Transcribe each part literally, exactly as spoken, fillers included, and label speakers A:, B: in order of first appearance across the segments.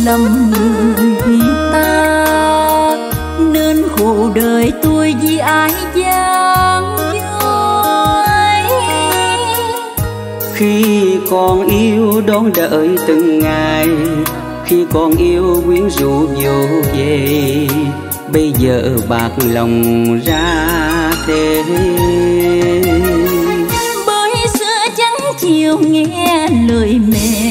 A: lầm người ta, nên khổ đời tôi vì ai gian dối.
B: Khi còn yêu đón đợi từng ngày, khi còn yêu quyến rũ vô về, bây giờ bạc lòng ra thế.
A: Bởi xưa chẳng chịu nghe lời mẹ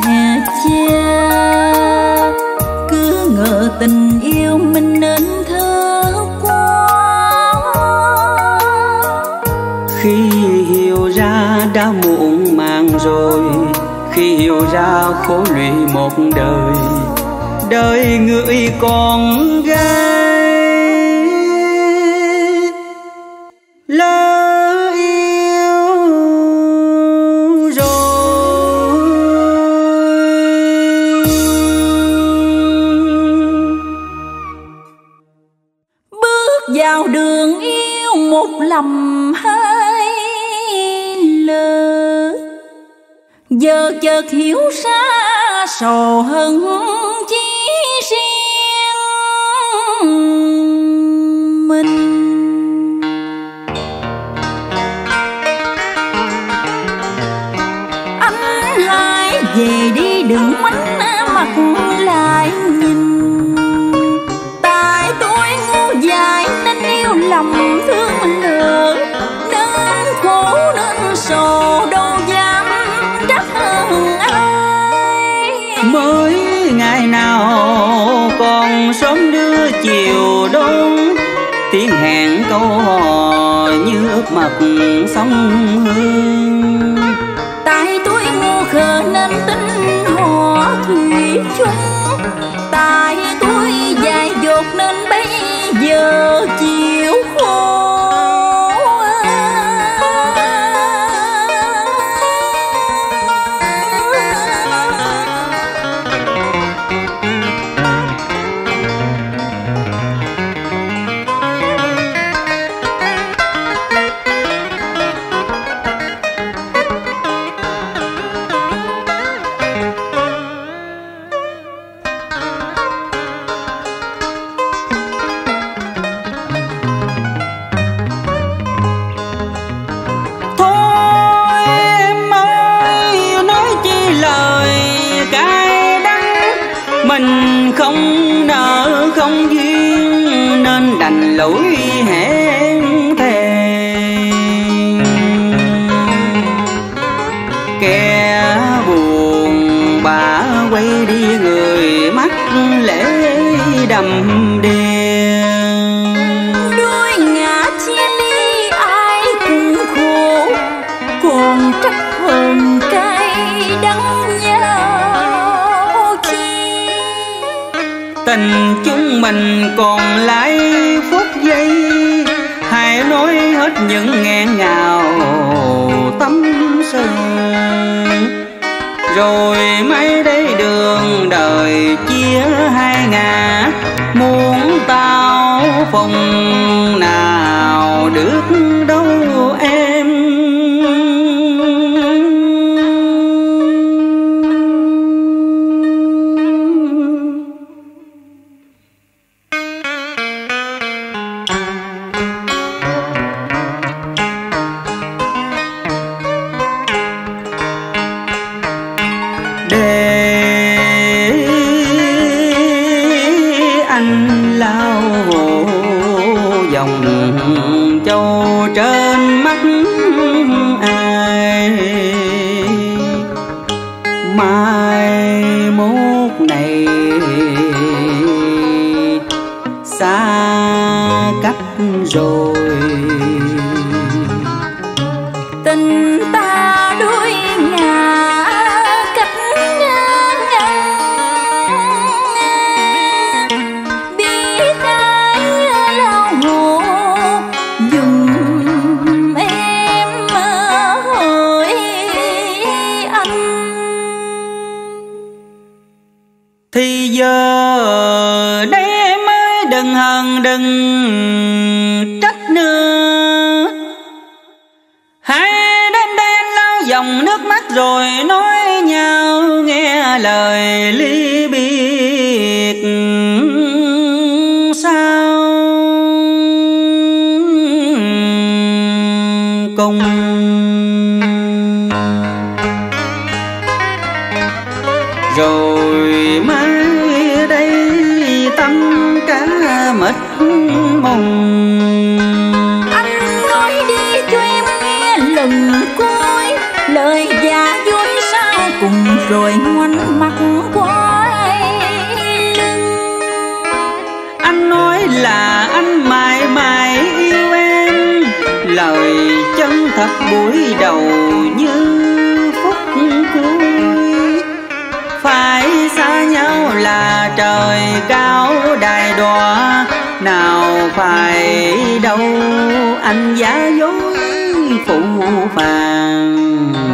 A: cha, cứ ngờ tình yêu mình nên thơ quá.
B: Khi hiểu ra đã muộn màng rồi, khi hiểu ra khổ lụy một đời, đời người con gái lỡ yêu rồi.
A: Bước vào đường yêu một lầm hai lỡ, giờ chợt hiểu ra sầu hận chỉ riêng mình. Anh hãy về đi đừng ngoảnh mặt lại nhìn, tại tôi ngu dại nên yêu lầm thương lỡ, nên khổ nên sầu đâu dám trách hơn ai.
B: Mới ngày nào còn sớm đưa chiều đông, tiếng hẹn câu hò như ướp mặt sông Hương.
A: Tại tôi ngu khờ nên tin họ thủy chung, tại tôi dại dột nên bây giờ chịu khổ.
B: Mình không nợ không duyên nên đành lỗi hẹn thề. Kẻ buồn bã quay đi người mắt lễ đầm đìa.
A: Đôi ngả chia ly ai cũng khổ, còn trách hờn cay đắng nhau chi.
B: Tình chúng mình còn lại phút giây, hãy nói hết những nghẹn ngào tâm sự. Rồi mấy đây đường đời chia hai ngả, muốn tao phòng nào được đâu em. Trên mắt ai mai mốt này xa cách rồi,
A: tình ta đôi ngả cách ngang, biết ai lao hồ dùng em hỏi anh.
B: Thì giờ đây em ơi đừng hờn đừng trách nữa, hãy đêm đen lau dòng nước mắt rồi nói nhau nghe lời ly biệt. rồi mai đây tâm cá mịt mùng.
A: Anh nói đi cho em nghe lần cuối, lời già dối sao cùng rồi ngoảnh mặt quay lưng.
B: Anh nói là anh mãi mãi yêu em, lời chân thật buổi đầu như phút cuối. Phải xa nhau là trời cao đài đọa, nào phải đâu anh giả dối phụ phàng.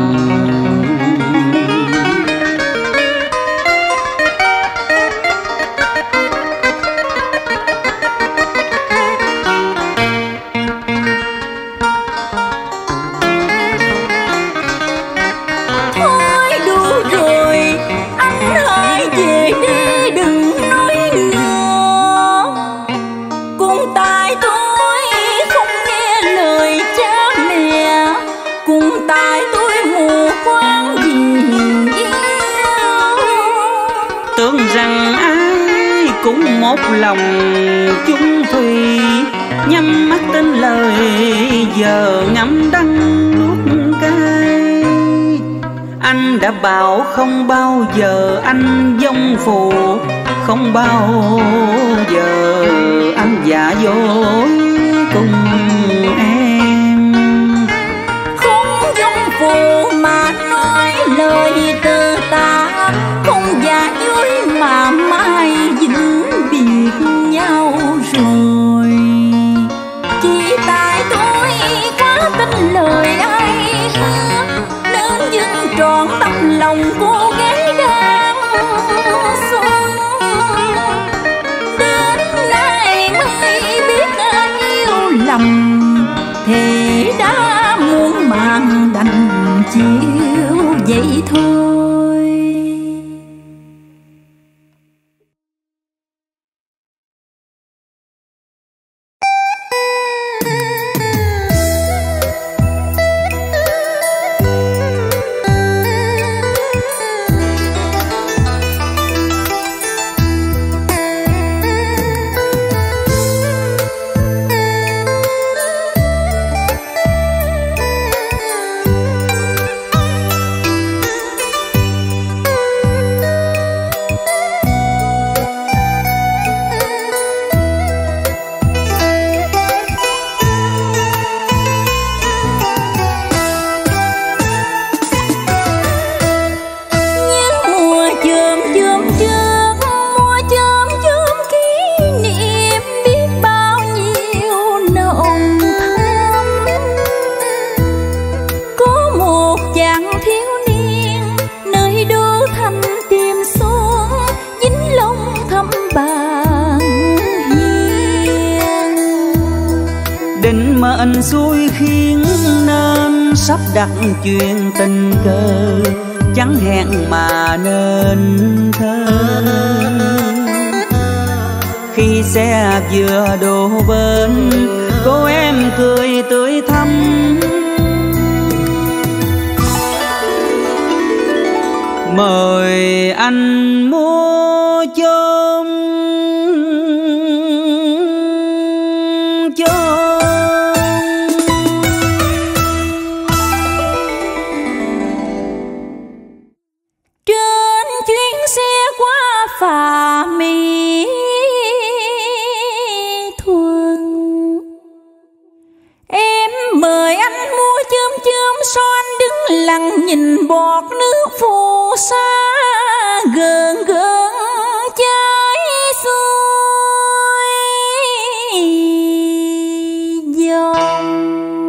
B: Cũng một lòng chung thủy, nhắm mắt tin lời giờ ngắm đắng nuốt cay. Anh đã bảo không bao giờ anh vong phụ, không bao giờ anh giả dối cùng em.
A: Không vong phụ mà nói lời từ ta, không giả dối mà mai vĩnh biệt nhau rồi. Chỉ tại tôi quá tin lời ai hứa, nên dưng trọn tâm lòng cô gái đang xuân. Đến nay mới biết anh yêu lầm, thì đã muốn mang đành chịu vậy thôi.
B: Mệnh xui khiến nên sắp đặt chuyện tình cờ, chẳng hẹn mà nên thơ. Khi xe vừa đổ bên, cô em cười tươi thắm. Mời anh mua chôm
A: phà Mỹ Thuận. Em mời anh mua chớm chớm son, đứng lặng nhìn bọt nước phù sa gợn gợn chảy xuôi dòng.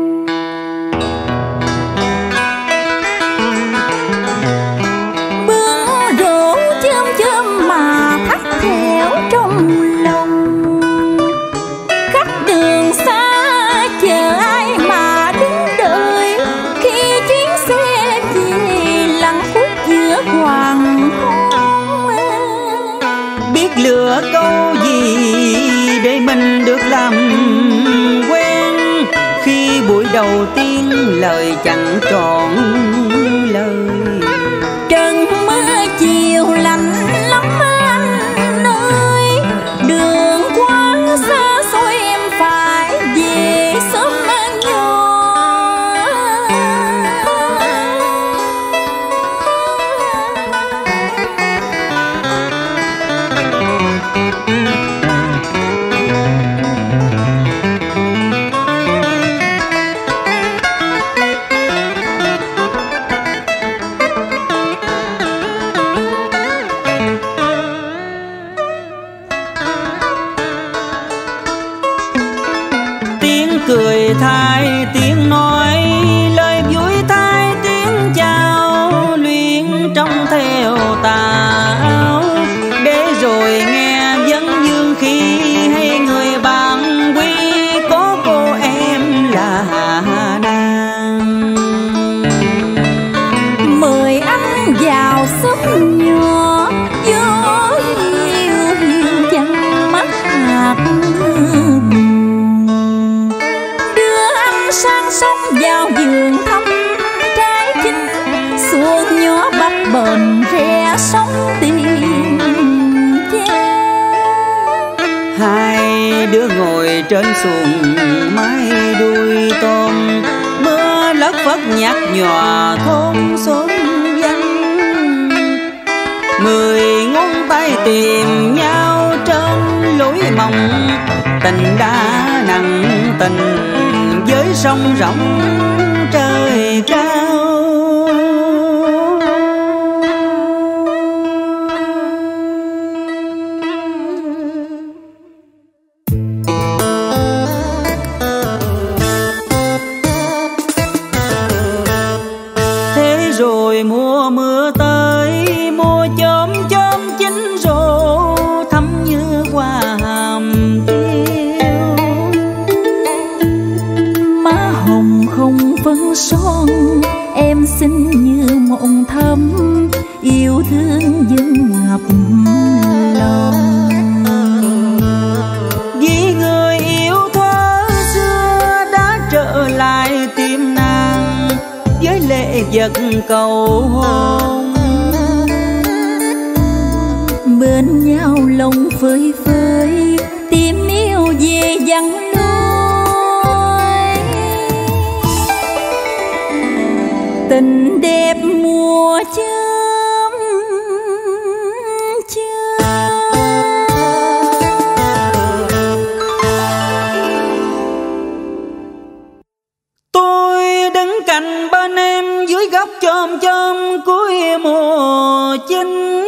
B: Lựa câu gì để mình được làm quen, khi buổi đầu tiên lời chẳng trọn lời.
A: Trần mưa chiều
B: Cười thay tiếng nói, lời vui thay tiếng chào, luyện trong theo tà áo, để rồi nghe vấn dương khi hay người bạn quý có cô em là nàng.
A: Mời anh vào xóm nhỏ, gió hiu hiu văng mắt hạt sang sông vào vườn thăm trái chín, xuông nhỏ bắp bền rẽ sóng tiền giang.
B: Hai đứa ngồi trên xuồng mái đuôi tôm, mưa lất phất nhạt nhòa thôn xóm danh. Mười ngón tay tìm nhau trên lối mộng, tình đã nặng tình với sông rộng trời cao. Thế rồi mùa mưa tới, mùa chớm chớm chín rộ thắm như hoa hàm tiêu.
A: Má hồng không phấn son, em xinh như mộng thắm, yêu thương vẫn ngập lòng.
B: Vì người yêu thuở xưa đã trở lại tìm nàng với lệ vật cầu hôn.
A: Bên nhau lòng phơi phới, tìm yêu về vắng lối. Tình đẹp mùa chớm chớm.
B: Tôi đứng cạnh bên em dưới góc chôm chôm cuối mùa chinh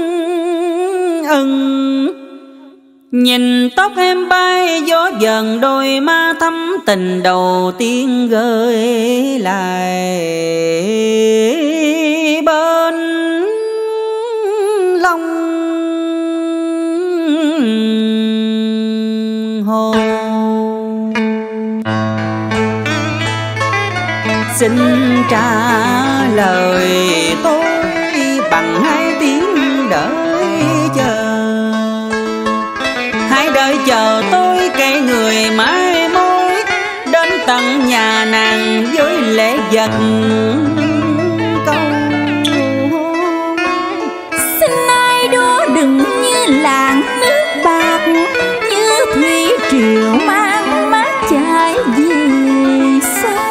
B: ưng. Nhìn tóc em bay gió dần, đôi má thắm tình đầu tiên gợi lại bên lòng hồ. Xin trả lời tôi bằng hai tiếng đợi chờ. Hãy đợi chờ tôi cây người mãi mối, đến tận nhà nàng với lễ vật câu hôn.
A: Xin ai đó đừng như làng nước bạc, như thủy triều mang mát chảy về xa.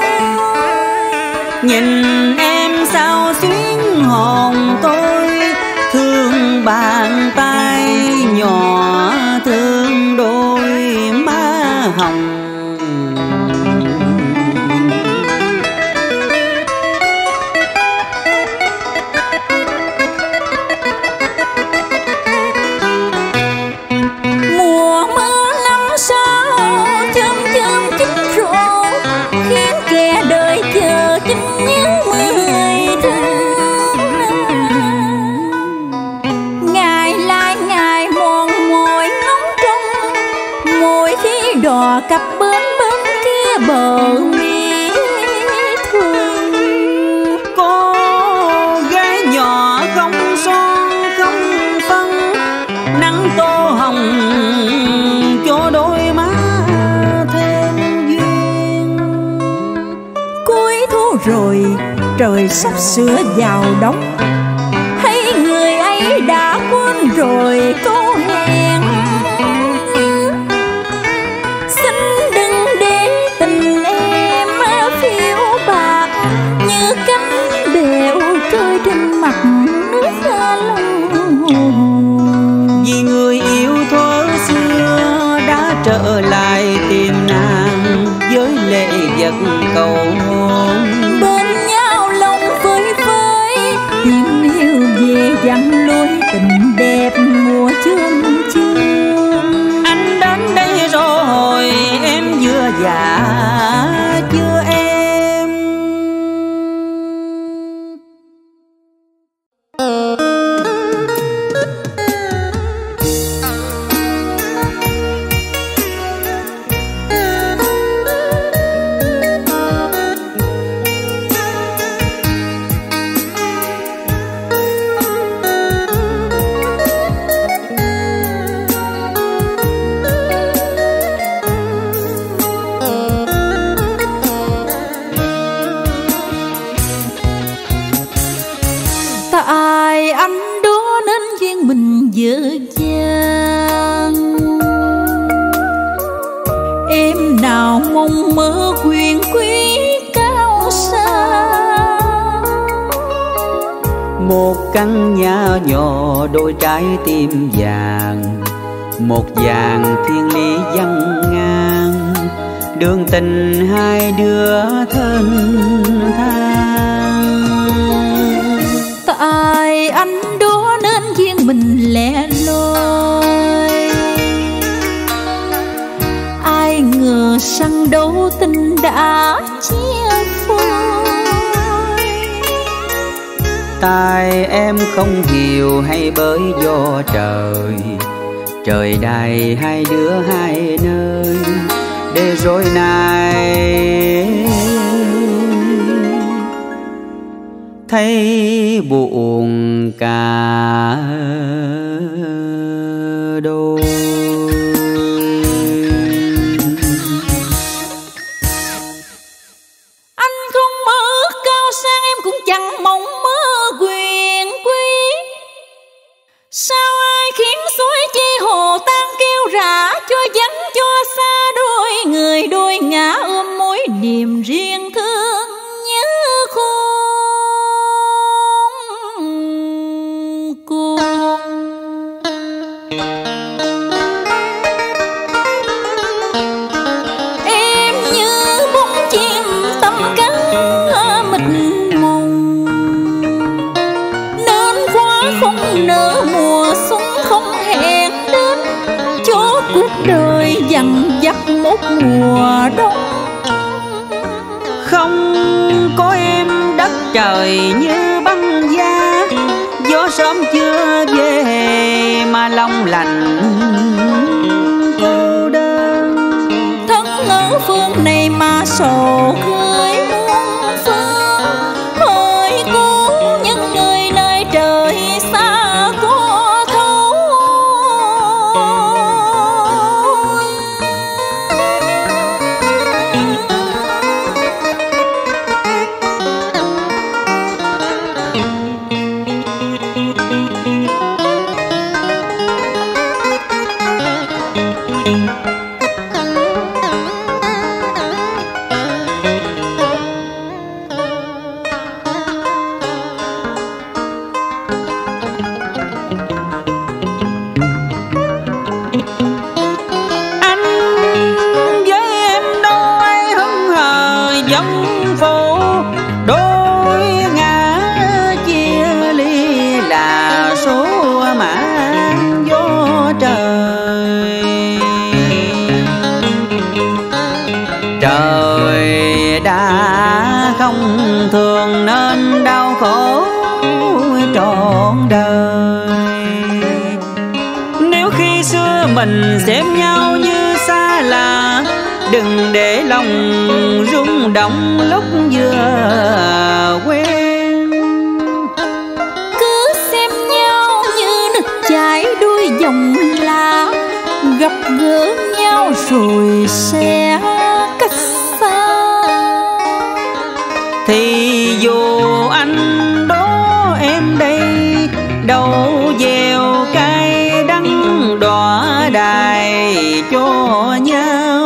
B: Nhìn em sao xuyến hồn tôi, thương bàn tay nhỏ, thương đôi má hồng.
A: Mùa mưa năm sau chớm chớm chín rộ, khiến kẻ đời chờ chính những mười tháng. Ngày lại ngày mòn mỏi ngóng trông, mỗi khi đò cặp bên bên kia bờ mi thương.
B: Cô gái nhỏ không son không phân, nắng tô hồng cho đôi má thêm duyên.
A: Cuối thu rồi trời sắp sửa vào đông, hay người ấy đã quên rồi câu hẹn. Xin đừng để tình em phiêu bạc, như cánh bèo trôi trên mặt nước long.
B: Vì người yêu thôi
A: Tại anh đó nên duyên mình dở dang, em nào mong mơ quyền quý cao xa.
B: Một căn nhà nhỏ đôi trái tim vàng, một vàng thiên lý vắng ngang, đường tình hai đứa thân thang.
A: Tại anh đó nên duyên mình lẻ loi, ai ngờ rằng đâu tình đã chia phôi.
B: Tại em không hiểu hay bởi do trời, trời đầy hai đứa hai nơi, để rồi này thấy buồn cả đôi.
A: Anh không mơ ước cao sang, em cũng chẳng mong mơ quyền quý. Sao ai khiến suối chi hồ tan kêu rã, cho vắng cho xa đôi người đôi ngã ôm mối niềm riêng thương nhớ khôn cùng. Em như bóng chim tâm cắn mịt mùng, nên quá không nỡ mùa xuân không hẹn đến, cho cuộc đời dằn vặt một mùa đông.
B: Không có em đất trời như băng giá, gió sớm chưa về mà lòng lạnh cô đơn.
A: Thân ở phương này mà sầu khơi muôn phương, hỡi cố những người nơi trời xa có thấu.
B: Trời đã không thường nên đau khổ trọn đời. Nếu khi xưa mình xem nhau như xa lạ, đừng để lòng rung động lúc vừa quen.
A: Cứ xem nhau như nước chảy đuôi dòng lá, gặp gỡ nhau rồi sẽ cách xa.
B: Thì dù anh đó em đây, đâu gieo cay đắng đọa đài cho nhau.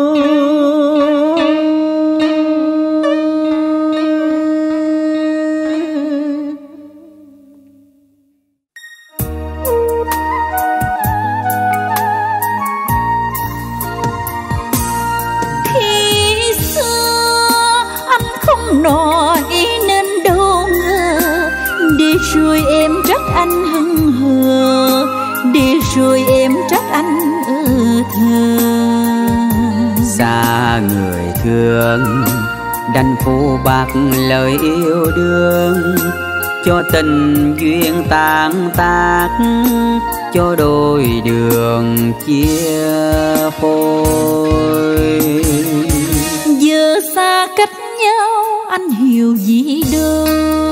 A: Nói nên đâu ngờ, để rồi em trách anh hững hờ, để rồi em trách anh ơ thơ.
B: Xa người thương đành phụ bạc lời yêu đương, cho tình duyên tan tác, cho đôi đường chia phôi.
A: Giờ xa cách nhau anh hiểu gì đâu.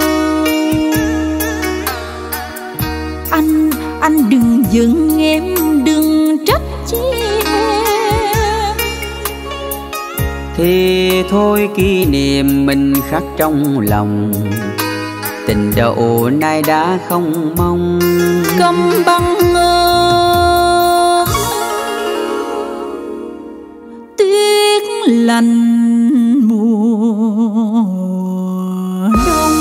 A: Anh, anh đừng giận em, đừng trách chi em.
B: Thì thôi kỷ niệm mình khắc trong lòng, tình đầu nay đã không mong.
A: Cầm băng ơ tiếc lành mùa đông.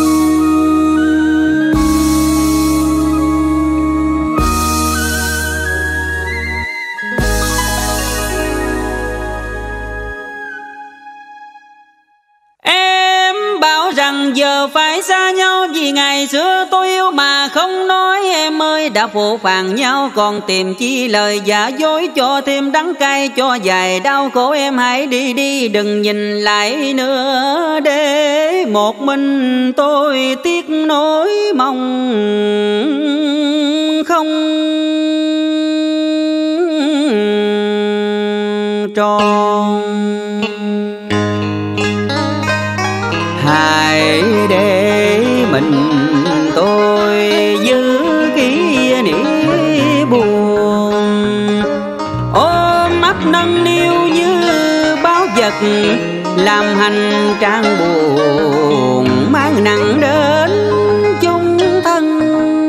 B: Giờ phải xa nhau vì ngày xưa tôi yêu mà không nói. Em ơi đã phụ phàng nhau còn tìm chi lời giả dối, cho thêm đắng cay cho dài đau khổ. Em hãy đi đi đừng nhìn lại nữa, để một mình tôi tiếc nỗi mong không tròn. Hãy để mình tôi giữ kỷ niệm buồn, ôm ấp nâng niu như báo vật, làm hành trang buồn mang nặng đến chung thân.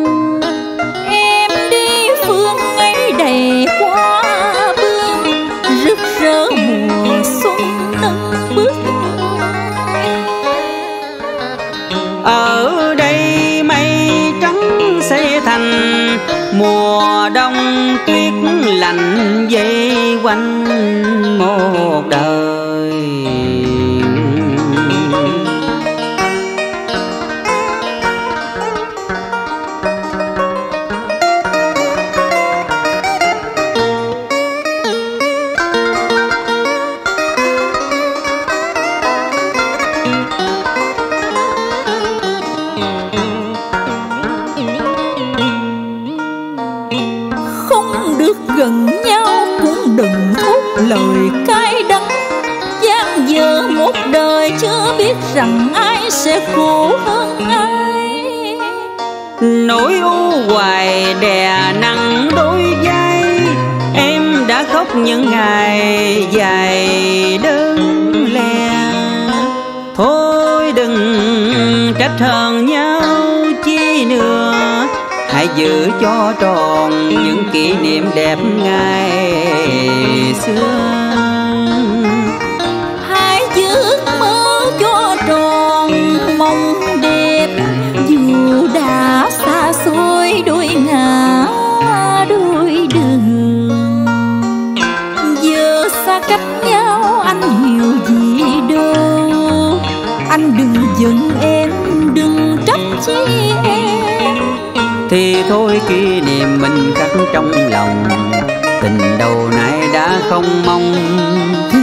A: Em đi phương ấy đầy hoa bướm, rực rỡ mùa xuân nâng bước.
B: Ở đây mây trắng xây thành, mùa đông tuyết lạnh dây quanh một đời.
A: Gần nhau cũng đừng thốt lời cay đắng, gian dở một đời chưa biết rằng ai sẽ khổ hơn ai.
B: Nỗi u hoài đè nặng đôi vai, em đã khóc những ngày dài đơn lẻ. Thôi đừng trách hờn nhau chi nữa, hãy giữ cho tròn những kỷ niệm đẹp ngày xưa.
A: Hãy giữ mơ cho tròn mong đẹp, dù đã xa xôi đôi ngả đôi đường. Giờ xa cách nhau anh hiểu gì đâu, anh đừng giận em, đừng trách chi em.
B: Thì thôi kỷ niệm mình khắc trong lòng, tình đầu này đã không mong.